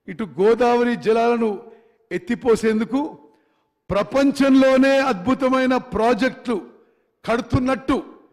ఇటు గోదావరి జలాలను ఎత్తిపోసేందుకు ప్రపంచంలోనే అద్భుతమైన ప్రాజెక్టులు కడుతున్నట్టు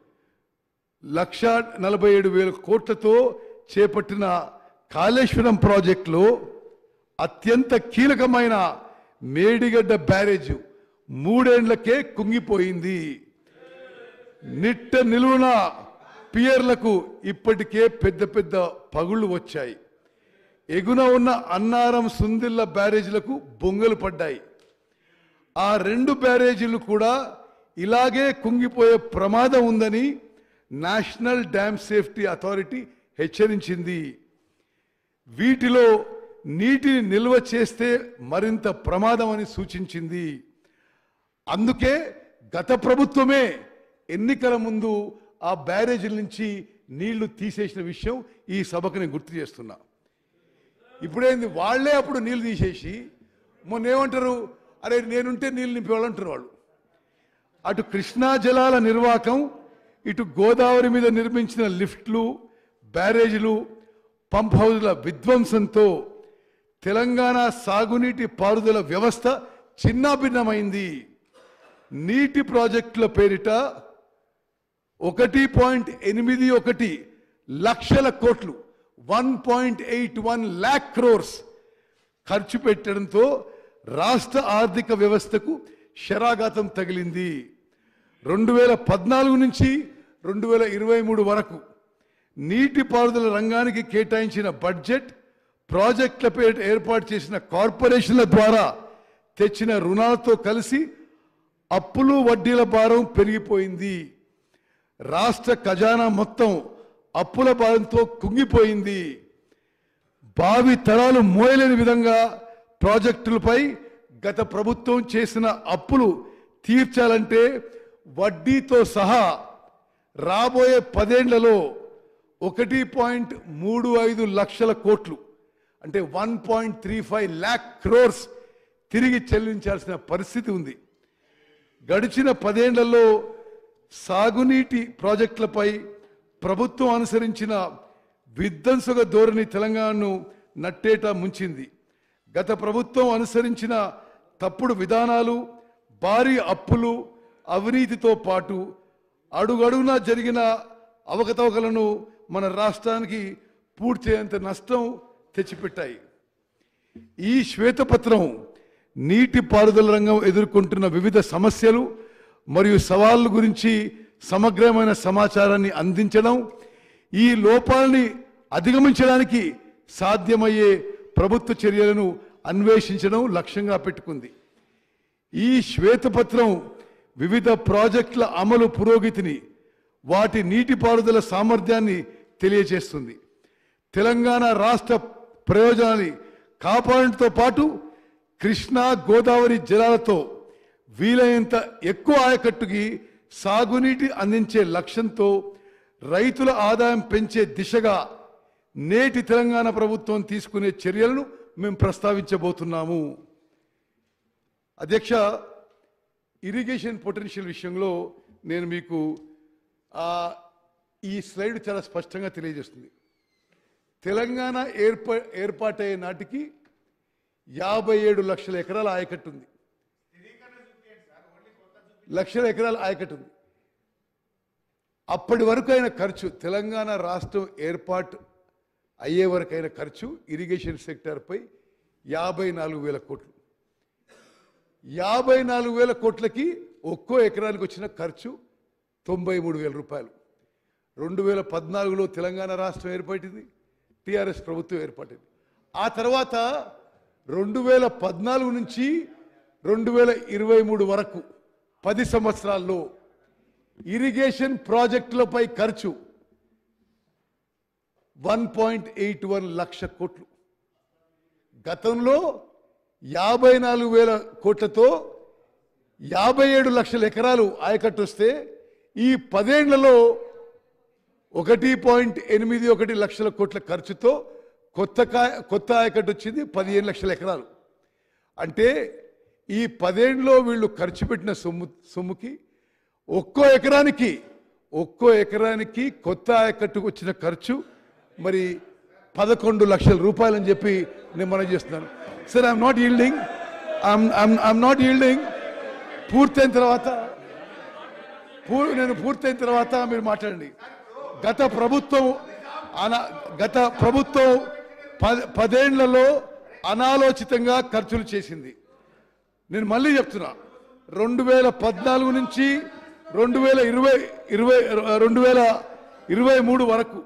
1,47,000 కోట్లతో చేపట్టిన కాళేశ్వరం ప్రాజెక్టులో అత్యంత కీలకమైన మేడిగడ్డ బ్యారేజ్ 3 ఏళ్లకే కుంగిపోయింది. నిట్ట నిలువున పియర్లకు ఇప్పటికే పెద్ద పెద్ద పగుళ్లు వచ్చాయి. ఎగున ఉన్న అన్నారం సుందిల్ల బ్యారేజీలకు బొంగలు పడ్డాయి. ఆ 2 బ్యారేజీలు కూడా ఇలాగే కుంగిపోయే ప్రమాదం ఉందని నేషనల్ డ్యామ్ సేఫ్టీ అథారిటీ హెచ్చరించింది. వీటిలో నీటిని నిల్వ చేస్తే మరింత ప్రమాదం అని సూచించింది. అందుకే గత ప్రభుత్వమే ఎన్నికల ముందు ఆ బ్యారేజీల నుంచి నీళ్లు తీసేసిన విషయం ఈ సభకు నేను గుర్తు చేస్తున్నా. ఇప్పుడేంది, వాళ్లే అప్పుడు నీళ్లు తీసేసి మొన్న ఏమంటారు, అరే నేనుంటే నీళ్ళు నింపేవాళ్ళంటారు వాళ్ళు. అటు కృష్ణా జలాల నిర్వాహకం, ఇటు గోదావరి మీద నిర్మించిన లిఫ్ట్లు, బ్యారేజీలు, పంప్ హౌజ్ల విధ్వంసంతో తెలంగాణ సాగునీటి పారుదల వ్యవస్థ చిన్నాభిన్నమైంది. నీటి ప్రాజెక్టుల పేరిట 1.81 లక్షల కోట్లు 1.81 lakh crores ఖర్చు పెట్టడంతో రాష్ట్ర ఆర్థిక వ్యవస్థకు శరాఘాతం తగిలింది. 2014 నుంచి 2023 వరకు నీటిపారుదల రంగానికి కేటాయించిన బడ్జెట్, ప్రాజెక్టుల పేరిట ఏర్పాటు చేసిన కార్పొరేషన్ల ద్వారా తెచ్చిన రుణాలతో కలిసి అప్పులు వడ్డీల భారం పెరిగిపోయింది. రాష్ట్ర ఖజానా మొత్తం అప్పుల భారంతో కుంగిపోయింది. భావి తరాలు మోయలేని విధంగా ప్రాజెక్టులపై గత ప్రభుత్వం చేసిన అప్పులు తీర్చాలంటే వడ్డీతో సహా రాబోయే 10 ఏళ్లలో 1.35 లక్షల కోట్లు అంటే 1.35 lakh crores తిరిగి చెల్లించాల్సిన పరిస్థితి ఉంది. గడిచిన 10 ఏళ్లలో సాగునీటి ప్రాజెక్టులపై ప్రభుత్వం అనుసరించిన విధ్వంసక ధోరణి తెలంగాణను నట్టేట ముంచింది. గత ప్రభుత్వం అనుసరించిన తప్పుడు విధానాలు, భారీ అప్పులు, అవినీతితో పాటు అడుగడుగునా జరిగిన అవకతవకలను మన రాష్ట్రానికి పూడ్చేంత నష్టం తెచ్చిపెట్టాయి. ఈ శ్వేతపత్రం నీటిపారుదల రంగం ఎదుర్కొంటున్న వివిధ సమస్యలు మరియు సవాళ్ల గురించి సమగ్రమైన సమాచారాన్ని అందించడం, ఈ లోపాలని అధిగమించడానికి సాధ్యమయ్యే ప్రభుత్వ చర్యలను అన్వేషించడం లక్ష్యంగా పెట్టుకుంది. ఈ శ్వేతపత్రం వివిధ ప్రాజెక్టుల అమలు పురోగతిని, వాటి నీటిపారుదల సామర్థ్యాన్ని తెలియజేస్తుంది. తెలంగాణ రాష్ట్ర ప్రయోజనాన్ని కాపాడడంతో పాటు కృష్ణా గోదావరి జలాలతో వీలైనంత ఎక్కువ ఆయకట్టుకి సాగునీటి అందించే లక్ష్యంతో రైతుల ఆదాయం పెంచే దిశగా నేటి తెలంగాణ ప్రభుత్వం తీసుకునే చర్యలను మేము ప్రస్తావించబోతున్నాము. అధ్యక్ష, ఇరిగేషన్ పొటెన్షియల్ విషయంలో నేను మీకు ఈ స్లైడ్ చాలా స్పష్టంగా తెలియజేస్తుంది. తెలంగాణ ఏర్పాటయ్యే నాటికి 57 లక్షల ఎకరాల ఆయకట్టు ఉంది. లక్షల ఎకరాల ఆయకట్టు ఉంది. అప్పటి వరకు అయిన ఖర్చు, తెలంగాణ రాష్ట్రం ఏర్పాటు అయ్యే వరకు అయిన ఖర్చు ఇరిగేషన్ సెక్టార్పై 54,000 కోట్లు. 54,000 కోట్లకి ఒక్కో ఎకరానికి వచ్చిన ఖర్చు 93,000 రూపాయలు. 2014లో తెలంగాణ రాష్ట్రం ఏర్పడింది, టిఆర్ఎస్ ప్రభుత్వం ఏర్పడింది. ఆ తర్వాత 2014 నుంచి 2023 వరకు 10 సంవత్సరాల్లో ఇరిగేషన్ ప్రాజెక్టులపై ఖర్చు 1.81 లక్ష కోట్లు. గతంలో 54,000 కోట్లతో 57 లక్షల ఎకరాలు ఆయకట్టు వస్తే ఈ 10 ఏళ్లలో 1.81 లక్షల కోట్ల ఖర్చుతో కొత్త ఆయకట్టు వచ్చింది 15 లక్షల ఎకరాలు. అంటే ఈ 10 ఏళ్లలో వీళ్ళు ఖర్చు పెట్టిన సొమ్ముకి ఒక్కో ఎకరానికి కొత్త ఆయకట్టుకు వచ్చిన ఖర్చు మరి 11 లక్షల రూపాయలని చెప్పి నేను మనం చేస్తున్నాను. Sir I'm not yielding, I'm not yielding. పూర్తయిన తర్వాత పూర్తయిన తర్వాత మీరు మాట్లాడండి. గత ప్రభుత్వం 10 ఏళ్లలో అనాలోచితంగా ఖర్చులు చేసింది. నేను మళ్ళీ చెప్తున్నా, 2014 నుంచి 2023 వరకు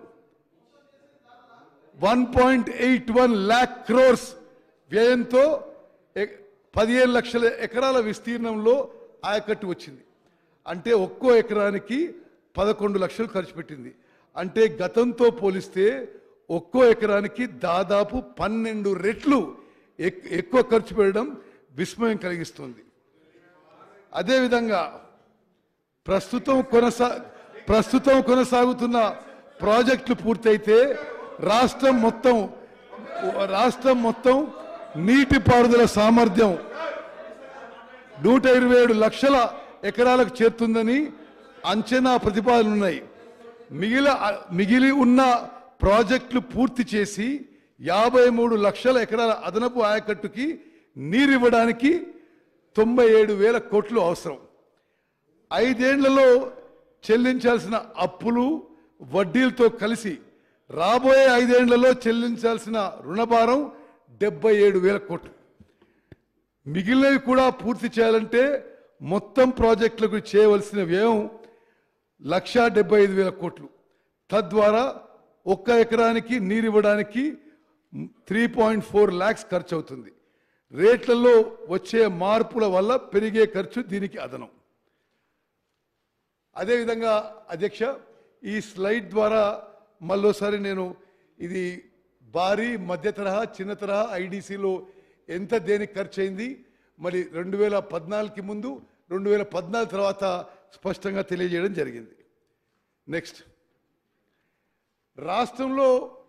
1.81 lakh crores వ్యయంతో 15 లక్షల ఎకరాల విస్తీర్ణంలో ఆయకట్టు వచ్చింది. అంటే ఒక్కో ఎకరానికి 11 లక్షలు ఖర్చు పెట్టింది. అంటే గతంతో పోలిస్తే ఒక్కో ఎకరానికి దాదాపు 12 రెట్లు ఎక్కువ ఖర్చు పెట్టడం విస్మయం కలిగిస్తుంది. అదేవిధంగా ప్రస్తుతం కొనసాగుతున్న ప్రాజెక్టులు పూర్తయితే రాష్ట్రం మొత్తం నీటిపారుదల సామర్థ్యం 127 లక్షల ఎకరాలకు చేరుతుందని అంచనా ప్రతిపాదనలు ఉన్నాయి. మిగిలి ఉన్న ప్రాజెక్టులు పూర్తి చేసి 53 లక్షల ఎకరాల అదనపు ఆయకట్టుకి నీరివ్వడానికి 97,000 కోట్లు అవసరం. 5 ఏళ్లలో చెల్లించాల్సిన అప్పులు వడ్డీలతో కలిసి రాబోయే 5 ఏళ్లలో చెల్లించాల్సిన రుణభారం 77,000 కోట్లు. మిగిలినవి కూడా పూర్తి చేయాలంటే మొత్తం ప్రాజెక్టులకు చేయవలసిన వ్యయం 1,75,000 కోట్లు. తద్వారా ఒక్క ఎకరానికి నీరివ్వడానికి 3.4 lakhs ఖర్చు అవుతుంది. రేట్లలో వచ్చే మార్పుల వల్ల పెరిగే ఖర్చు దీనికి అదనం. అదేవిధంగా అధ్యక్ష, ఈ స్లైడ్ ద్వారా మళ్ళోసారి నేను ఇది భారీ మధ్య తరహా చిన్న తరహా ఐడిసిలో ఎంత దేనికి ఖర్చు అయింది, మరి 2014కి ముందు 2014 తర్వాత స్పష్టంగా తెలియజేయడం జరిగింది. నెక్స్ట్, రాష్ట్రంలో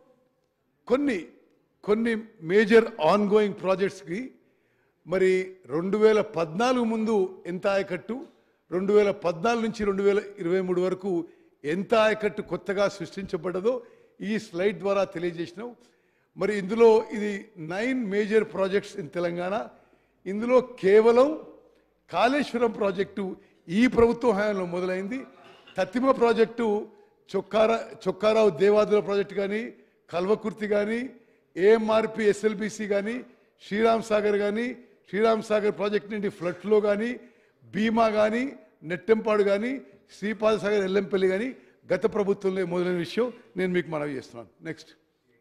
కొన్ని మేజర్ ఆన్ గోయింగ్ ప్రాజెక్ట్స్కి మరి 2014 ముందు ఎంత ఆయకట్టు, 2014 నుంచి 2023 వరకు ఎంత ఆయకట్టు కొత్తగా సృష్టించబడ్డదో ఈ స్లైడ్ ద్వారా తెలియజేసినాం. మరి ఇందులో ఇది 9 మేజర్ ప్రాజెక్ట్స్ ఇన్ తెలంగాణ. ఇందులో కేవలం కాళేశ్వరం ప్రాజెక్టు ఈ ప్రభుత్వ హయాంలో మొదలైంది. తత్తిమ ప్రాజెక్టు, చొక్కారావు దేవాదుల ప్రాజెక్టు కానీ, కల్వకుర్తి కానీ, ఏఎంఆర్పి ఎస్ఎల్బిసి కానీ, శ్రీరామ్ సాగర్ ప్రాజెక్టు నుండి ఫ్లడ్లో కానీ, భీమా కానీ, నెట్టెంపాడు కానీ, శ్రీపాద సాగర్ ఎల్లంపల్లి కానీ గత ప్రభుత్వంలో మొదలైన విషయం నేను మీకు మనవి చేస్తున్నాను. నెక్స్ట్,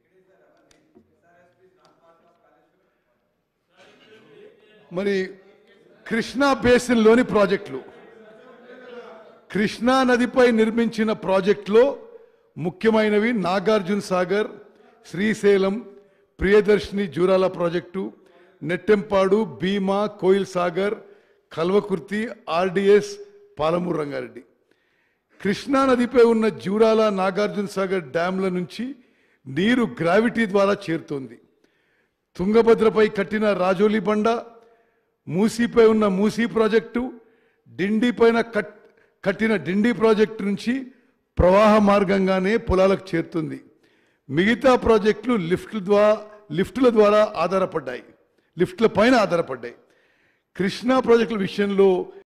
మరి కృష్ణా బేసిన్లోని ప్రాజెక్టులు, కృష్ణా నదిపై నిర్మించిన ప్రాజెక్టులో ముఖ్యమైనవి నాగార్జున సాగర్, శ్రీశైలం, ప్రియదర్శిని జూరాల ప్రాజెక్టు, నెట్టెంపాడు, భీమా, కోయిల్ సాగర్, కల్వకుర్తి, ఆర్డిఎస్, పాలమూరు రంగారెడ్డి. కృష్ణా నదిపై ఉన్న జూరాల, నాగార్జున సాగర్ డ్యాంల నుంచి నీరు గ్రావిటీ ద్వారా చేరుతోంది. తుంగభద్రపై కట్టిన రాజోలి బండ, మూసీపై ఉన్న మూసీ ప్రాజెక్టు, డిండి పైన కట్టిన డిండి ప్రాజెక్టు నుంచి ప్రవాహ మార్గంగానే పొలాలకు చేరుతుంది. మిగతా ప్రాజెక్టులు లిఫ్టుల పైన ఆధారపడ్డాయి. కృష్ణా ప్రాజెక్టుల విషయంలో